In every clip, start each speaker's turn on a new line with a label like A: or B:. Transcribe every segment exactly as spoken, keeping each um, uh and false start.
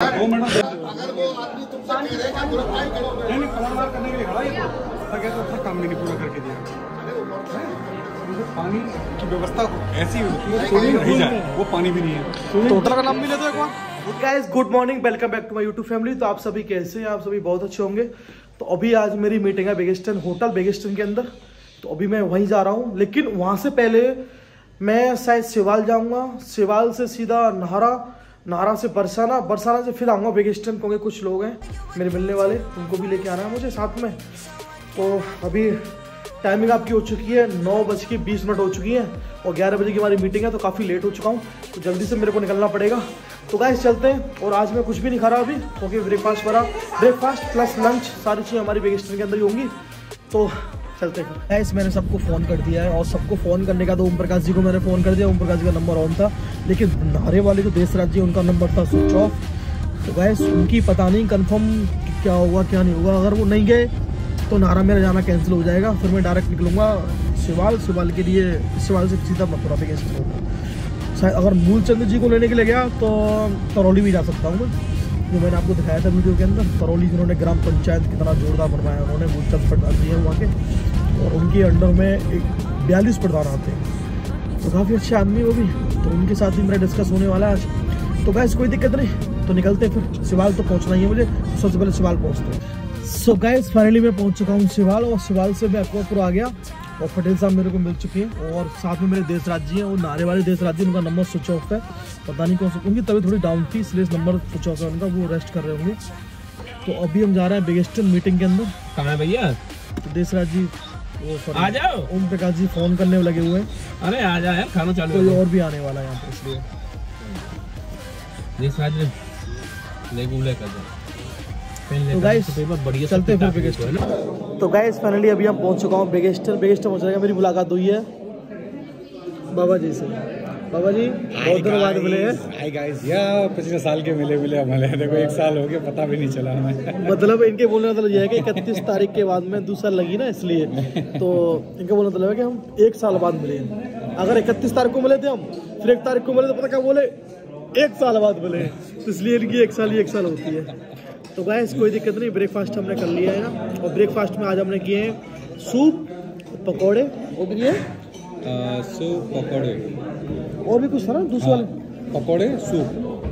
A: दो मिनट अगर वो आदमी तुमसे कह रहे हैं बुराई करोगे नहीं नहीं पलटवार करने के लिए खड़ा है तो कहते अपना काम भी नहीं पूरा करके दिया। पानी की व्यवस्था ऐसी होती है नहीं जाए वो पानी भी नहीं है। टोटल का नाम भी ले दो एक बार।
B: Guys good morning, welcome back to my YouTube family. तो आप सभी कैसे हैं? आप सभी बहुत अच्छे होंगे। तो अभी आज मेरी मीटिंग है बेगिस्टन होटल बेगिस्टन के अंदर, तो अभी मैं वहीं जा रहा हूँ। लेकिन वहाँ से पहले मैं शायद सिवाल जाऊँगा, सिवाल से सीधा नाहरा, नाहरा से बरसाना, बरसाना से फिर आऊँगा बेगिस्टन, क्योंकि कुछ लोग हैं मेरे मिलने वाले, उनको भी लेके आना है मुझे साथ में। तो अभी टाइमिंग आपकी हो चुकी है नौ बज के बीस मिनट हो चुकी है और ग्यारह बजे की हमारी मीटिंग है, तो काफ़ी लेट हो चुका हूँ, तो जल्दी से मेरे को निकलना पड़ेगा। तो गाइस चलते हैं। और आज मैं कुछ भी नहीं खा रहा अभी, क्योंकि ब्रेकफास्ट करा, ब्रेकफास्ट प्लस लंच सारी चीज़ें हमारी बेगिस्टन के अंदर ही होंगी। तो चलते हैं गाइस। मैंने सबको फ़ोन कर दिया है और सबको फ़ोन करने का तो ओम प्रकाश जी को मैंने फ़ोन कर दिया। ओम प्रकाश जी का नंबर ऑन था, लेकिन नारे वाले जो देशराज जी उनका नंबर था स्विच ऑफ। तो गाइस उनकी पता नहीं कन्फर्म क्या होगा क्या नहीं होगा। अगर वो नहीं गए तो नारा मेरा जाना कैंसिल हो जाएगा, फिर मैं डायरेक्ट निकलूँगा सिवाल, सिवाल के लिए सिवाल से सीधा मथुरा पे गेस्ट होगा। शायद अगर मूलचंद जी को लेने के लिए गया तो करौली भी जा सकता हूँ मैं, जो मैंने आपको दिखाया था वीडियो के अंदर। करौली जिन्होंने ग्राम पंचायत कितना जोरदार बनवाया उन्होंने, मूलचंद प्रधान जी हैं वहाँ के, और उनके अंडर में एक बयालीस प्रधान आते हैं, तो काफ़ी अच्छे आदमी वो भी। तो उनके साथ ही मेरा डिस्कस होने वाला है आज। तो गाइस कोई दिक्कत नहीं, तो निकलते फिर। सिवाल तो पहुँचना ही है मुझे, सबसे पहले सिवाल पहुँचते हैं। सो गाइस फाइनली मैं पहुंच चुका हूं सिवाल, और सिवाल से मैं अकबरपुर आ गया और पटेल साहब मेरे को मिल चुके हैं, और साथ में मेरे देशराज जी हैं। वो नारे वाले देशराज जी, उनका नंबर स्विच ऑफ है, पता नहीं कौन सा, उनकी तभी थोड़ी डाउन थी इसलिए नंबर स्विच ऑफ है उनका, वो रेस्ट कर रहे होंगे। तो अभी हम जा रहे हैं बेगिस्टन मीटिंग के अंदर।
C: कहाँ है भैया?
B: तो देशराज जी वो
C: आ जाओ,
B: ओम प्रकाश जी फोन करने लगे हुए हैं।
C: अरे आ जाओ यार, खाना चालू।
B: कोई और भी आने वाला है यहाँ पे, इसलिए
C: देशराज ले गुले कर दो।
B: तो गाइस
C: बढ़िया
B: चलते हैं फिर बेगिस्टन। तो गाइस फाइनली अभी हम पहुंच चुका हूँ बेगिस्टन। बेगिस्टन पहुंच जाएगा, मेरी मुलाकात हुई है बाबा जी से। बाबा जी बहुत दिनों बाद मिले हैं।
A: हाय गाइस, या पिछले साल के मिले मिले हमारे, देखो एक साल हो गया, पता भी नहीं चला हमें।
B: मतलब इनके बोलने का मतलब यह है कि इकतीस तारीख के बाद में दूसरा लगी ना, इसलिए तो इनका बोलने का मतलब है कि हम एक साल बाद मिले। अगर इकतीस तारीख को मिले थे हम, फिर एक तारीख को मिले तो पता क्या बोले, एक साल बाद मिले, तो इसलिए इनकी एक साल ही एक साल होती है। तो गाइस कोई दिक्कत नहीं, ब्रेकफास्ट हमने कर लिया है ना, और ब्रेकफास्ट में आज हमने किए हैं सूप, पकौड़े, और भी है
A: सूप पकौड़े,
B: और भी कुछ था ना दूसरे वाले
A: पकौड़े सूप।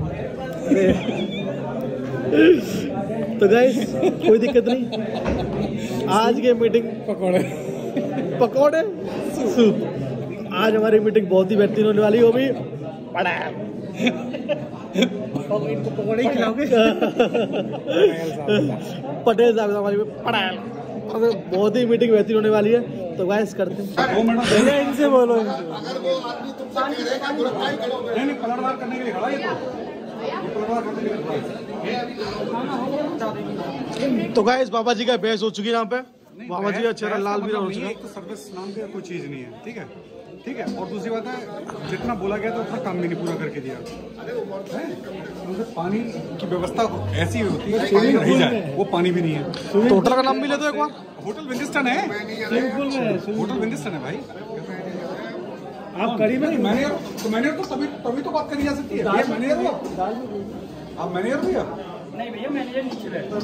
B: तो गाइस कोई दिक्कत नहीं, आज की मीटिंग
A: पकौड़े
B: पकौड़े सूप, आज हमारी मीटिंग बहुत ही बेहतरीन होने वाली है। वो भी पड़ा इनको पकौड़े ही खिलाओगे पटेल साहब हमारी पड़ाल, बहुत ही मीटिंग बेहतरीन होने वाली है। तो गाइस करते हैं,
A: दो मिनट
B: इनसे बोलो।
A: अगर वो आदमी तुमसे कह रहे हैं बुराई करोगे नहीं नहीं पलटवार करने के लिए खड़ा है, ये पलटवार करने के लिए खड़ा है।
B: तो गाइस बाबा जी का बहस हो चुकी है यहाँ पे, बाबा जी का चेहरा लाल भी हो चुका है।
A: एक तो सर्विस नाम पे कोई चीज नहीं है, ठीक है ठीक है। और दूसरी बात है, जितना बोला गया तो उतना काम भी नहीं पूरा करके दिया है। पानी की व्यवस्था ऐसी होती है नहीं जाए वो पानी भी नहीं है।
B: टोटल का नाम भी ले दो एक बार।
A: होटल विंडिस्टन है, होटल विंडिस्टन है भाई।
B: आप करीब नहीं
A: मैनेजर तो मैनेजर तो तभी तभी तो बात करी जा सकती है। भैया मैनेजर हो आप, मैनेजर भैया
C: नहीं भैया मैनेजर नीचे बैठो।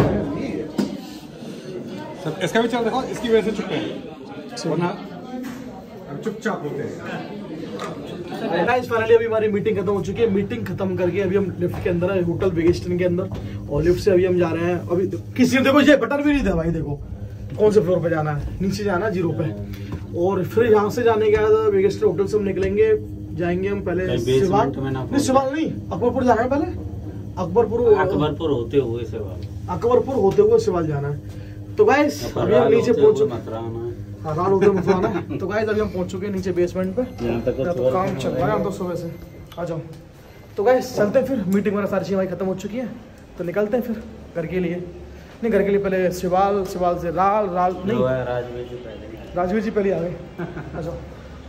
A: सब इसका भी चल देखो, इसकी वजह से चुप है, वरना चुपचाप होते हैं।
B: गाइस फाइनली अभी हमारी मीटिंग खत्म हो चुकी है। मीटिंग खत्म करके अभी हम लिफ्ट के अंदर है, होटल बेगिस्टन के अंदर, और लिफ्ट से अभी हम जा रहे हैं। अभी किसी ने देखो ये बटन भी नहीं था भाई, देखो कौन से फ्लोर पे जाना है, नीचे जाना है जीरो पे। और फिर यहाँ से जाने के बाद बेगिस्टन होटल से हम निकलेंगे, जाएंगे हम पहले सिवाल, नहीं सिवाल नहीं अकबरपुर जाना है, पहले अकबरपुर
C: अकबरपुर होते हुए सिवाल,
B: अकबरपुर होते हुए सिवाल जाना है। तो गाइस अभी हम नीचे पहुंच चुके, राल उधर मथुरा है। तो गाइस अभी हम पहुंच चुके हैं नीचे बेसमेंट पे, तो काम चल रहा है तो सुबह से। आ जाओ। तो गाइस चलते हैं फिर, मीटिंग वगैरह सारी चीज़ें खत्म हो चुकी है, तो निकलते हैं फिर घर के लिए। नहीं घर के लिए पहले सिवाल, सिवाल से राल, राल नहीं राजवीर जी पहले, राजवीर जी पहले आ गए। आ जाओ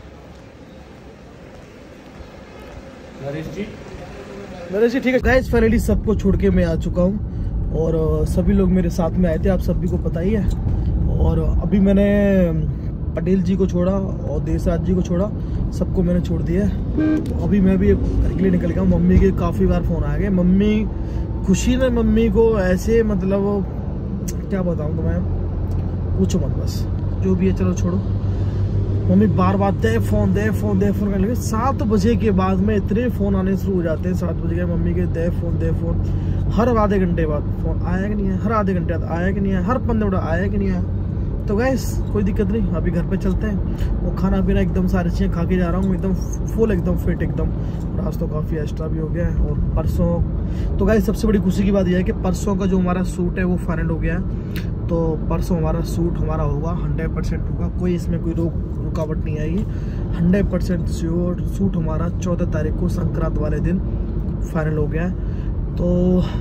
B: नरेश जी, नरेश जी ठीक है। गाइस फाइनली सबको छोड़ के मैं आ चुका हूँ, और सभी लोग मेरे साथ में आए थे, आप सभी को पता ही है। और अभी मैंने पटेल जी को छोड़ा और देसराज जी को छोड़ा, सबको मैंने छोड़ दिया है। तो अभी मैं भी घर के लिए निकल गया हूँ। मम्मी के काफ़ी बार फ़ोन आ गए। मम्मी खुशी ने मम्मी को ऐसे मतलब क्या बताऊँ तुम्हें, पूछो मत, बस जो भी है चलो छोड़ो। मम्मी बार बार दे फ़ोन दे फ़ोन दे फ़ोन करने लगे। सात बजे के बाद में इतने फ़ोन आने शुरू हो जाते हैं। सात बजे के मम्मी के दे फ़ोन दे फ़ोन, हर आधे घंटे बाद फ़ोन आया कि नहीं है, हर आधे घंटे बाद आया कि नहीं है, हर पंद्रह मिनट आया कि नहीं आया। तो गैस कोई दिक्कत नहीं, अभी घर पे चलते हैं। वो खाना पीना एकदम सारी चीज़ें खा के जा रहा हूँ, एकदम फुल एकदम फिट एकदम। और आज तो काफ़ी एक्स्ट्रा भी हो गया है। और परसों तो गैस सबसे बड़ी खुशी की बात यह है कि परसों का जो हमारा सूट है वो फाइनल हो गया है। तो परसों हमारा सूट हमारा होगा, हंड्रेड परसेंट होगा, कोई इसमें कोई रोक रुकावट नहीं आएगी। हंड्रेड परसेंट श्योर सूट हमारा चौदह तारीख को संक्रांत वाले दिन फाइनल हो गया है। तो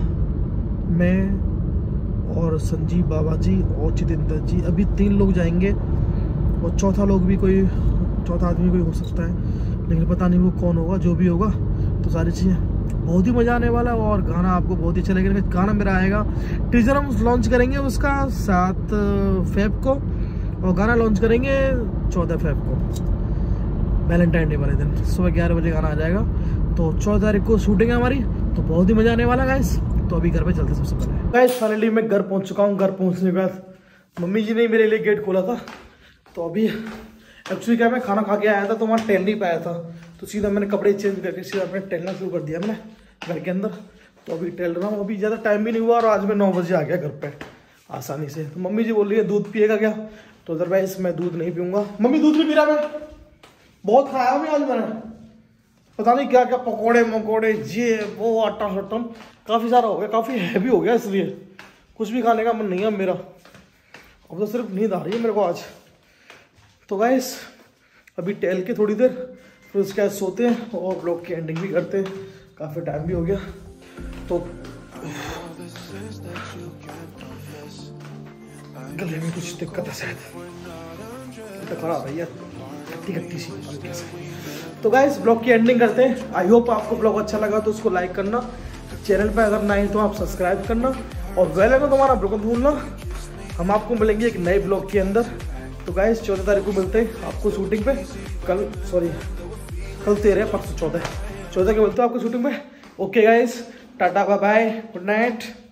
B: मैं और संजीव बाबा जी और जितेंद्र जी अभी तीन लोग जाएंगे, और चौथा लोग भी कोई चौथा आदमी कोई हो सकता है, लेकिन पता नहीं वो कौन होगा। जो भी होगा तो सारी चीज़ें बहुत ही मज़ा आने वाला है। और गाना आपको बहुत ही अच्छा लगेगा। गाना मेरा आएगा, टीजर हम लॉन्च करेंगे उसका सात फेब को, और गाना लॉन्च करेंगे चौदह फेब को, वैलेंटाइन डे वाले दिन सुबह ग्यारह बजे गाना आ जाएगा। तो चौदह तारीख को शूटिंग है हमारी, तो बहुत ही मज़ा आने वाला है गाइस। तो अभी घर पे चलते सबसे पहले। गाइस फाइनली मैं घर पहुंच चुका हूं। घर पहुंचने के बाद मम्मी जी ने मेरे लिए गेट खोला था। तो अभी एक्चुअली क्या, मैं खाना खा के आया था तो वहाँ टहल नहीं पाया था, तो सीधा मैंने कपड़े चेंज करके सीधा अपने टहलना शुरू कर दिया मैंने घर के अंदर। तो अभी टहल रहा हूँ, अभी ज़्यादा टाइम भी नहीं हुआ, और आज मैं नौ बजे आ गया घर पे आसानी से। तो मम्मी जी बोल रही है दूध पिएगा क्या, तो अदरवाइज मैं दूध नहीं पीऊँगा। मम्मी दूध नहीं पी रहा मैं, बहुत खाया मैं आज, मैंने पता नहीं क्या क्या पकौड़े मकौड़े ये वो आटा शटम काफ़ी सारा हो गया, काफ़ी हैवी हो गया, इसलिए कुछ भी खाने का मन नहीं है मेरा। अब तो सिर्फ नींद आ रही है मेरे को आज। तो गाइस अभी टहल के थोड़ी देर, फिर उसके बाद सोते हैं और ब्लॉग की एंडिंग भी करते हैं, काफ़ी टाइम भी हो गया। तो गले में कुछ दिक्कत है शायद, तो खराब है यार, खट्टी खट्टी सी हल्की सी। तो गाइस ब्लॉग की एंडिंग करते हैं। आई होप आपको ब्लॉग अच्छा लगा तो उसको लाइक करना, चैनल पे अगर नए तो आप सब्सक्राइब करना, और बेल आइकन तुम्हारा बिल्कुल भूलना। हम आपको मिलेंगे एक नए ब्लॉग के अंदर। तो गाइस चौदह तारीख को मिलते हैं आपको शूटिंग पे, कल सॉरी कल तेरह परसों चौदह चौदह के मिलते हैं आपको शूटिंग पे। Okay guys, tata bye bye, good night.